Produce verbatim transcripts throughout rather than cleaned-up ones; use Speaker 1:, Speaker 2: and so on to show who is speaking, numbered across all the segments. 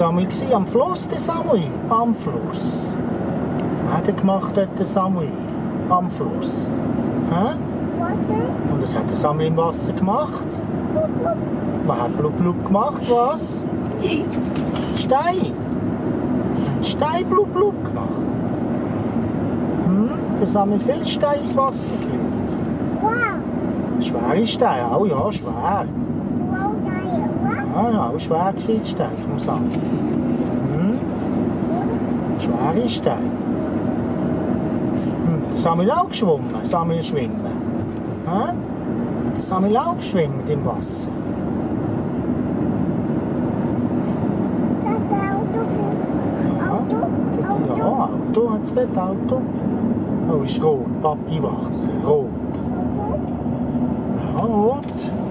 Speaker 1: einmal am Fluss, der Samuel? Am Fluss. Was hat er gemacht dort, der Samuel? Am Fluss. Hä?
Speaker 2: Wasser?
Speaker 1: Und was hat der Samuel im Wasser gemacht?
Speaker 2: Blub, blub.
Speaker 1: Was hat Blub Blub gemacht? Was? Stein. Ein Stein Blub Blub gemacht. Hm? Der Samuel viel Stein ins Wasser gerührt.
Speaker 2: Wow.
Speaker 1: Schwere Steine, auch ja, schwer.
Speaker 2: Wow, da, wow.
Speaker 1: Ja, auch schwer gewesen, die Steine vom Samuel. Hm? Schwere Steine. Hm, der Samuel auch geschwommen, Samuel schwimmen. Hä? Der Samuel auch geschwommen im Wasser.
Speaker 2: Auto?
Speaker 1: Ja, Auto, hat es dort Auto? Oh, ist rot, Papi warten, rot. Ja, rot.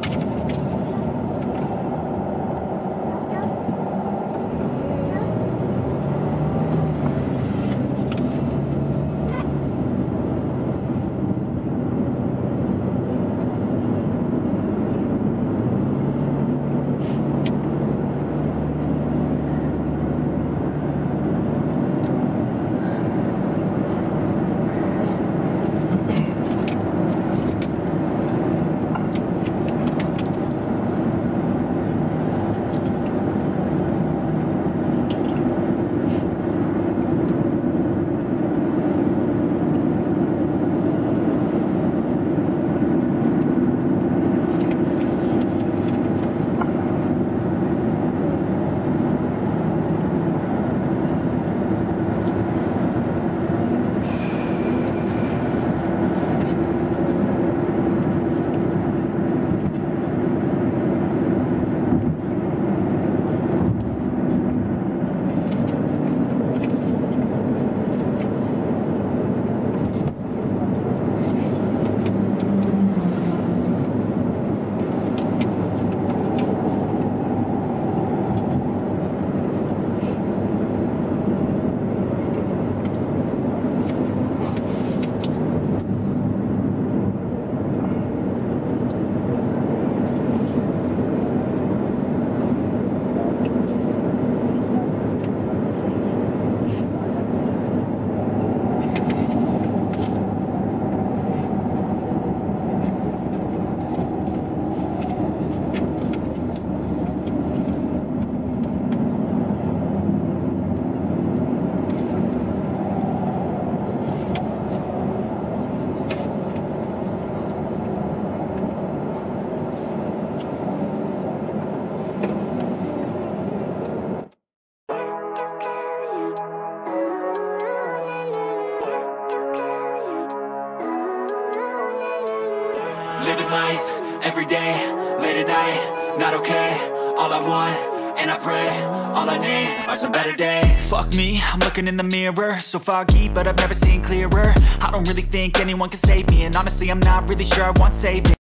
Speaker 3: Living life, every day, late at night, not okay. All I want, and I pray, all I need are some better days. Fuck me, I'm looking in the mirror, so foggy, but I've never seen clearer. I don't really think anyone can save me, and honestly I'm not really sure I want saving.